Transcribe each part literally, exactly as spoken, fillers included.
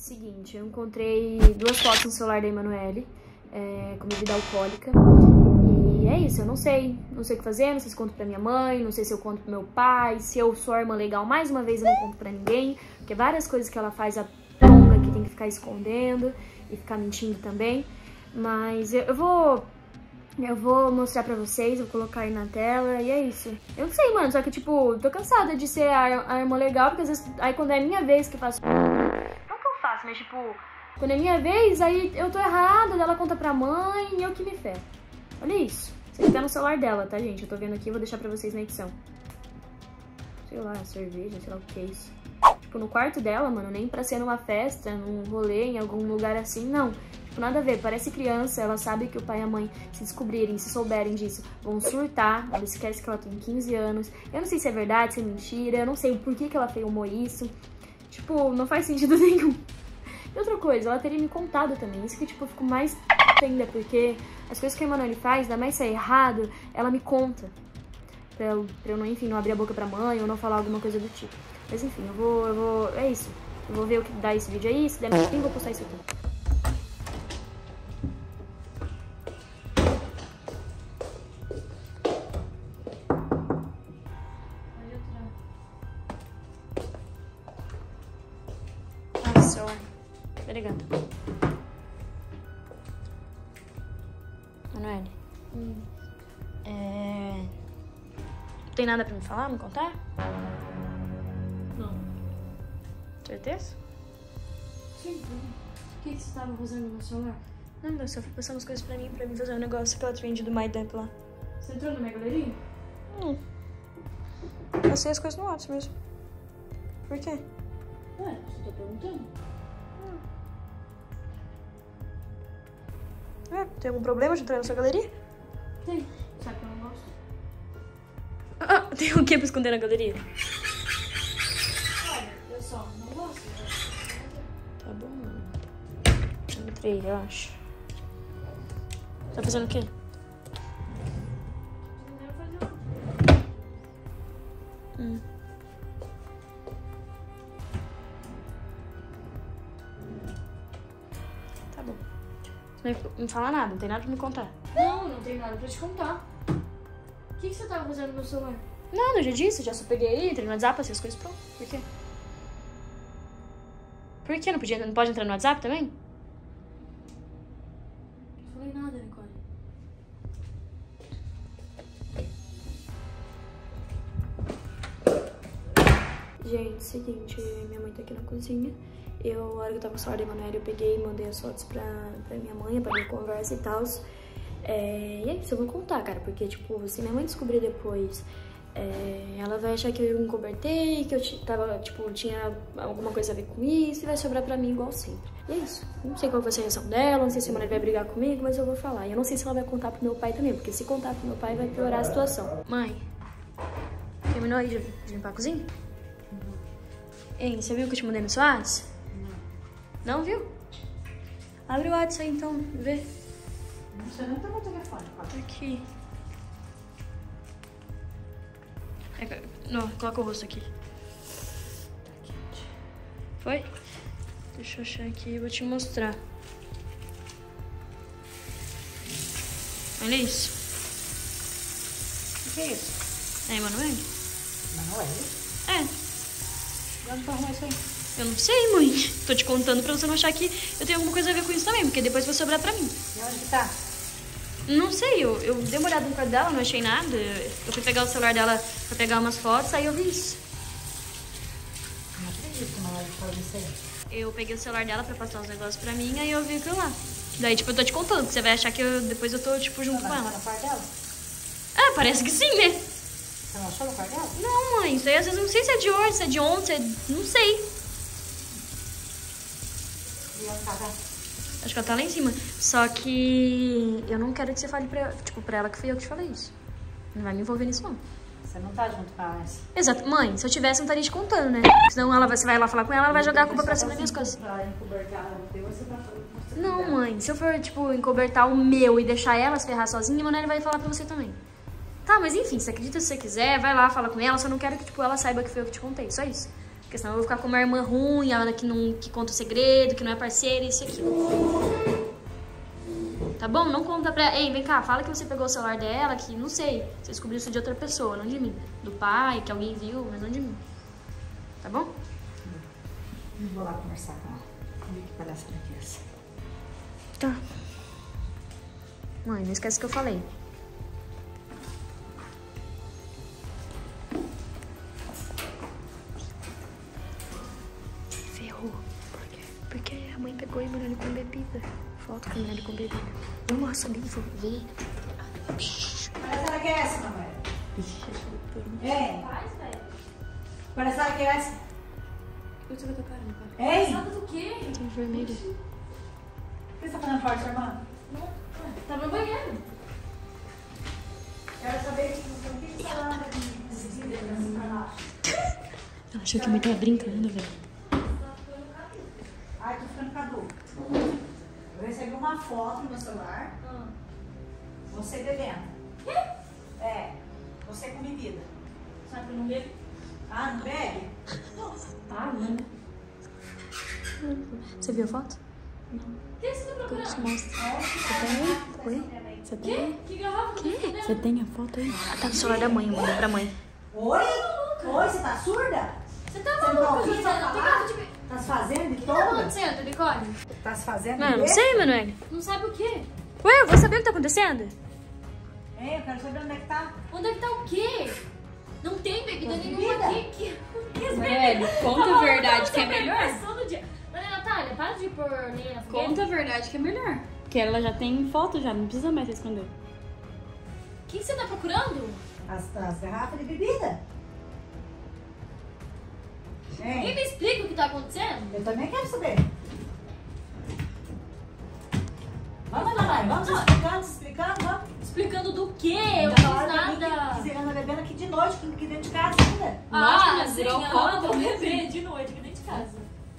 Seguinte, eu encontrei duas fotos no celular da Emanuele, é, com bebida alcoólica. E é isso, eu não sei. Não sei o que fazer, não sei se conto pra minha mãe, não sei se eu conto pro meu pai, se eu sou a irmã legal, mais uma vez eu não conto pra ninguém. Porque várias coisas que ela faz a pomba que tem que ficar escondendo e ficar mentindo também. Mas eu, eu vou... Eu vou mostrar pra vocês, vou colocar aí na tela e é isso. Eu não sei, mano, só que tipo, tô cansada de ser a, a irmã legal, porque às vezes, aí quando é minha vez que eu faço... Não que eu faço, mas tipo, quando é minha vez, aí eu tô errada, ela conta pra mãe e eu que me ferro. Olha isso. Isso aqui tá no celular dela, tá, gente? Eu tô vendo aqui, vou deixar pra vocês na edição. Sei lá, cerveja, sei lá o que é isso. Tipo, no quarto dela, mano, nem pra ser numa festa, num rolê, em algum lugar assim, não. Tipo, nada a ver, parece criança, ela sabe que o pai e a mãe, se descobrirem, se souberem disso, vão surtar. Ela esquece que ela tem quinze anos. Eu não sei se é verdade, se é mentira, eu não sei o porquê que ela filmou isso. Tipo, não faz sentido nenhum. E outra coisa, ela teria me contado também, isso que, tipo, eu fico mais ainda, porque as coisas que a Emanuele faz, ainda mais se é errado, ela me conta. Pra eu, pra eu não, enfim, não abrir a boca pra mãe ou não falar alguma coisa do tipo. Mas enfim, eu vou, eu vou, é isso. Eu vou ver o que dá esse vídeo aí, se der mais tempo, eu vou postar isso aqui. Nossa, tá ligado? Emanuele, hum. é... Tem nada pra me falar, me contar? Não. Certeza? Sim. O que, que você tava fazendo no meu celular? Não, eu só fui passando as coisas pra mim, pra mim fazer um negócio, aquela trend do MyDump lá. Você entrou na minha galeria? Hum. Passei as coisas no WhatsApp mesmo. Por quê? Ué, você tá perguntando? É, tem algum problema de entrar na sua galeria? Tem. Sabe que eu não gosto? Ah, tem o que pra esconder na galeria? Olha, eu só não gosto. Tá bom. Entrei, eu acho. Tá fazendo o quê? Hum. Tá bom. Você não me fala nada, não tem nada pra me contar. Não, não tem nada pra te contar. O que, que você tava fazendo no meu celular? Não, eu já disse, já só peguei aí, entrei no WhatsApp, passei as coisas pronto. Por quê? Por que? Não, podia, não pode entrar no WhatsApp também? Não falei nada, Nicole. Gente, seguinte, minha mãe tá aqui na cozinha. Eu, a hora que eu tava com a sorte da Emanuele, eu peguei e mandei as fotos pra, pra minha mãe, pra minha conversa e tal. É, e é isso, eu vou contar, cara, porque, tipo, se minha mãe descobrir depois, é, ela vai achar que eu encobertei, que eu tava, tipo, tinha alguma coisa a ver com isso e vai sobrar pra mim igual sempre. E é isso. Não sei qual vai ser a reação dela, não sei se a Emanuele vai brigar comigo, mas eu vou falar. E eu não sei se ela vai contar pro meu pai também, porque se contar pro meu pai vai piorar a situação. Mãe, terminou aí de, de limpar a cozinha? Uhum. Hein, você viu que eu te mandei no seu WhatsApp? Não. Não viu? Abre o WhatsApp aí então, vê. Você não tá no telefone, pai. Aqui. É, não, coloca o rosto aqui. Tá quente. Foi? Deixa eu achar aqui e vou te mostrar. Olha isso. O que é isso? É, Emanuele? Emanuele? É. De onde tu arrumou isso aí? Eu não sei, mãe. Tô te contando pra você não achar que eu tenho alguma coisa a ver com isso também, porque depois vai sobrar pra mim. E onde que tá? Não sei, eu, eu dei uma olhada no quarto dela, não achei nada. Eu fui pegar o celular dela pra pegar umas fotos, aí eu vi isso. Não acredito que a Emanuele faz isso aí. Eu peguei o celular dela pra passar os negócios pra mim, aí eu vi aquilo lá. Daí, tipo, eu tô te contando, que você vai achar que eu, depois eu tô, tipo, junto Você com não ela. achou no quarto dela? Ah, parece que sim, né? Você não achou no quarto dela? Não, mãe, isso aí às vezes eu não sei se é de hoje, se é de ontem, se é... não sei. E onde tá, tá? Acho que ela tá lá em cima. Só que eu não quero que você fale pra, tipo, pra ela que fui eu que te falei isso. Não vai me envolver nisso, não. Você não tá junto com ela nessa? Exato. Mãe, se eu tivesse, eu não estaria te contando, né? Senão ela vai, você vai lá falar com ela, ela vai jogar a culpa pra cima das minhas coisas. Pra encobertar ela, você tá falando. Não, mãe. Se eu for, tipo, encobertar o meu e deixar ela se ferrar sozinha, a Emanuele vai falar pra você também. Tá, mas enfim, você acredita se você quiser, vai lá, fala com ela. Só não quero que, tipo, ela saiba que foi eu que te contei. Só isso. Porque senão eu vou ficar com uma irmã ruim, ela que, não, que conta o segredo, que não é parceira, isso e aquilo. Tá bom? Não conta pra... Ei, vem cá, fala que você pegou o celular dela, que não sei. Você descobriu isso de outra pessoa, não de mim. Do pai, que alguém viu, mas não de mim. Tá bom? Eu vou lá conversar com ela. Vamos ver que palhaçada que é essa. Tá. Mãe, não esquece o que eu falei. Ferrou. Por quê? Porque a mãe pegou a Emanuele com bebida. Foto com a Emanuele com bebida. Vamos subir, vou ver. Palhaçada que é essa, mamãe? Ei! Palhaçada que é essa? O que você vai tocar, meu pai? Ei! Nada do quê? Tem vermelho. O que você tá fazendo forte, irmã? Não, tá no banheiro. Quero saber o que você anda de Ela achou que a mãe tava brincando, velho. Ai, tô ficando caduco. Eu recebi uma foto no meu celular. Ah. Você bebendo. Quê? É. Você com bebida. Sabe que eu não bebo? Ah, não bebe? Ah, não. Você viu a foto? O que você tá Eu te procurando? mostro. Você tem aí? Oi? Você tem Quê? aí? Que garrafa que você Você tem a foto aí? Ah, tá no celular da mãe, eu mandei pra mãe. Oi? Oi, você tá surda? Você tá Você não tá maluca, ouvindo José? Não tem falar? nada de ver. Tá se fazendo de O que tá toda? acontecendo, Nicole? Tá se fazendo Não, de não besta? sei, Emanuele. Não sabe o quê? Ué, eu vou saber o que tá acontecendo? Ei, eu quero saber onde é que tá. Onde é que tá o quê? Não tem bebida Tem nenhuma bebida? aqui. Que, que as Velho, bebidas? conta Tá a verdade que é maluca, melhor. pressão do dia. Maria Natália, para de pôr lenha na fogueira. Conta a verdade que é melhor. Porque ela já tem foto já, não precisa mais se esconder. O que que você tá procurando? As, as garrafas de bebida. Alguém Ei, me explica o que tá acontecendo? eu também quero saber. Vamos, mamãe, vamos se explicando, se explicando, vamos. Explicando do quê? Eu não Ainda fiz falaram pra mim nada. Que, que você anda bebendo aqui de noite, aqui dentro de casa ainda. Nossa, Ah, mas sim, virou um eu copo, vou né? beber de noite aqui dentro de casa.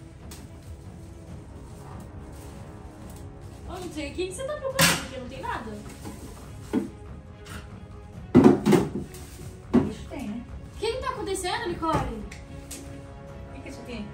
Eu não sei, o que que você tá procurando? Porque não tem nada. Isso tem, né? O que que tá acontecendo, Nicole? O que, que é isso aqui?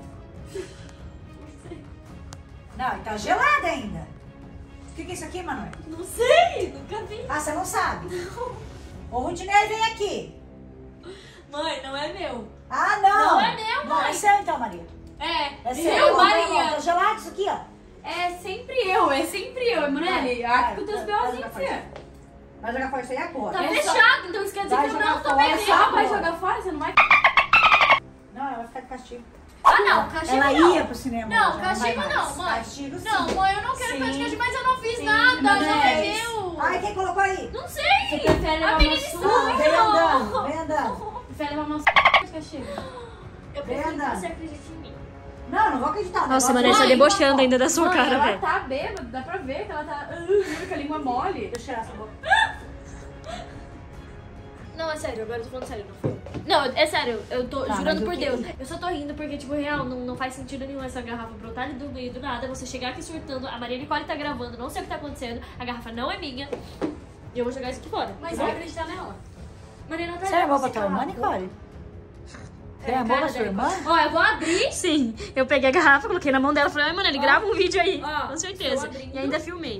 Não sei. Não, e tá gelado ainda. O que, que é isso aqui, Manoel? Não sei, nunca vi. Ah, você não sabe? Ô, Rudinei, vem aqui. Mãe, não é meu. Ah, não. Não é meu, Não, é mãe. seu então, marido. É, É seu. eu, Ó, Maria. Maria. Tá gelado isso aqui, ó. É sempre eu, é sempre eu, Emanuele. Aqui com teus B.O.zinhos, filha. Vai jogar fora isso aí agora. Tá É fechado, então isso quer dizer Vai que eu jogar não tô fora, bebendo. só Ah, vai agora. jogar fora? Você não vai? Não, ela vai ficar de castigo. Ah, não, castigo Ela não. ia pro cinema. Não, hoje, ela castigo vai mais. não, mãe. Castigo sim. Não, mãe, eu não quero Sim. ficar de castigo, mas eu não fiz Sim, nada, não já é. bebeu. Ai, quem colocou aí? Não sei. Você prefere levar A uma menina surra? Vem estranha. andando, vem andando. Prefere levar uma de castigo? Eu prefiro que Brenda. você acredite em mim. Não, não vou acreditar. O Nossa, negócio mano, ele tá é- Mãe, debochando ainda da sua Mano, cara, ela velho. tá bêbada, dá pra ver que ela tá uh, com a língua mole. Deixa eu tirar essa boca. Não, é sério, agora eu tô falando sério, não foi eu. Não, é sério, eu tô Tá, jurando mas o por que- Deus. Eu só tô rindo porque, tipo, real, não, não faz sentido nenhum essa garrafa brotar do meio do nada, você chegar aqui surtando, a Maria Nicole tá gravando, não sei o que tá acontecendo, a garrafa não é minha, e eu vou jogar isso aqui fora. Mas tá você vai bom? acreditar nela. Maria Natália, Você é amor pra você tua irmã, cala a boca. Nicole? Você é É, amor cara pra sua da irmã? Nicole. Ó, eu vou abrir. Sim, eu peguei a garrafa, coloquei na mão dela e falei, ai, mano, ele grava um vídeo aí. Ó, Com certeza. tô abrindo. E ainda filmei.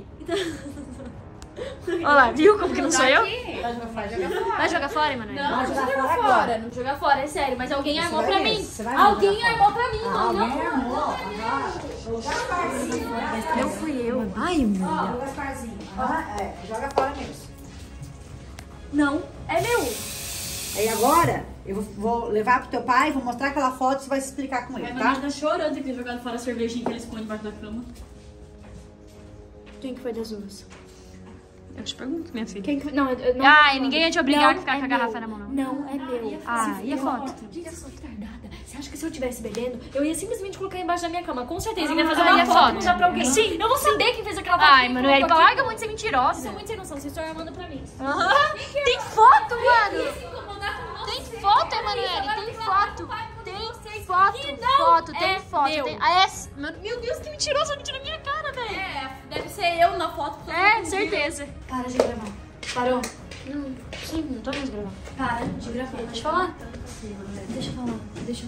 Olha lá, viu como que não sou eu? Aqui. Vai jogar fora, joga fora. Vai jogar fora, Emanuele? Não, Vai não jogar jogar fora fora, agora. não jogar fora, é sério, mas alguém Você armou vai pra ver, mim. você vai Alguém jogar armou pra mim, Ah, mãe, não. alguém armou. Aham. O Gasparzinho. Eu fui eu. Ai, Ó, mano. o Gasparzinho. Aham, é. Joga fora mesmo. Não, é meu. Aí agora, eu vou- vou levar pro teu pai, vou mostrar aquela foto e você vai se explicar com A ele, Emanuele tá? tá chorando de ter jogado fora a cervejinha que ele esconde embaixo da cama. Quem que foi das duas? Eu te pergunto, minha filha. Quem que... Não, eu não... Ai, ninguém ia te obrigar Não a ficar é com a garrafa meu. na mão, não. Não, é meu. Ah, e a foto? Gente, eu sou retardada. Você acha que se eu tivesse bebendo, eu ia simplesmente colocar embaixo da minha cama? Com certeza. Ah, ia fazer e uma a foto e foto? mandar pra alguém. Sim, Eu vou saber quem fez aquela foto. Ai, quem Emanuele, colocou larga aquilo. muito de ser Vocês mentirosa. são muito sem noção. Vocês estão armando pra mim. Aham. Tem foto, mano. Ia se incomodar com Tem você. foto, Cara, Emanuele, isso, agora tem eu vou falar foto. com o pai, com Tem vocês. foto, Que não foto, é tem foto. meu. Tem... Ah, é... Meu meu Deus, que mentiroso, vai mentir na minha cara, velho. É, deve ser eu na foto. todo É, mundo viu. certeza. Para de gravar. Parou. Não, sim, não tô mais gravando. Para de gravar. Deixa eu falar. Deixa eu falar. Deixa eu falar.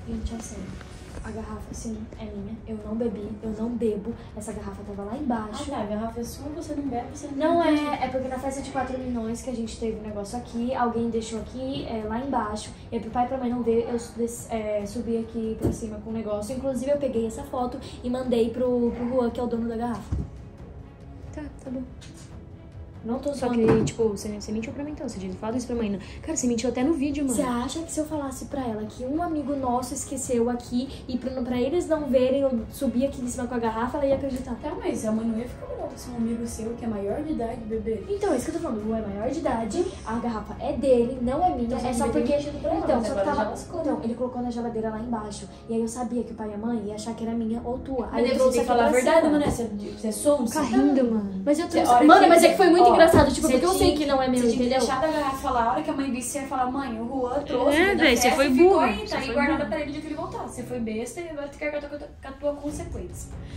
Gente, é sério. A garrafa, assim, é minha. Eu não bebi, eu não bebo. Essa garrafa tava lá embaixo. Ah, tá, a garrafa é sua, você não bebe, você Não não é, é porque na festa de quatro milhões que a gente teve um negócio aqui, alguém deixou aqui, é, lá embaixo, e aí pro pai e pra mãe não ver, eu des- é, subi aqui pra cima com o negócio. Inclusive eu peguei essa foto e mandei pro, pro Juan, que é o dono da garrafa. Tá, tá bom. Não tô Só zoando. que, tipo, você, você mentiu pra mim então. Você disse, fala isso pra mãe. Não. Cara, você mentiu até no vídeo, mano. Você acha que se eu falasse pra ela que um amigo nosso esqueceu aqui e pra, pra eles não verem eu subir aqui em cima com a garrafa, ela ia acreditar? Tá, mas a mãe não ia ficar brava se um amigo seu que é maior de idade, bebê. Então, é isso que eu tô falando. O Juan é maior de idade, a garrafa é dele, não é minha, Então, é você só devia ter porque... mentido pra ela, Então, mas só que agora tava... já lascou. Então, ele colocou na geladeira lá embaixo. E aí eu sabia que o pai e a mãe iam achar que era minha ou tua. Aí Mas eu você trouxe tem que aqui falar a pra verdade, cima. mano. Você, você é sonsa. Fica rindo, mano. Mas eu Você- a trouxe... hora Mano, que- mas é que foi muito ó, engraçado, tipo, você porque eu sei tinha- que não é meu, Você tinha que entendeu? deixar a garrafa lá, a hora que a mãe visse, você ia falar, mãe, o Juan trouxe. É, veio da véi, você festa foi e ficou burra, aí, você tá aí foi guardada burra. pra ele de que ele voltar. Você foi besta e agora tem que arcar com a tua consequência.